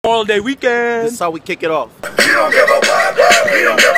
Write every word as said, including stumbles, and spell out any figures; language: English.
Memorial Day weekend. This is how we kick it off. We don't give a fuck. We don't give a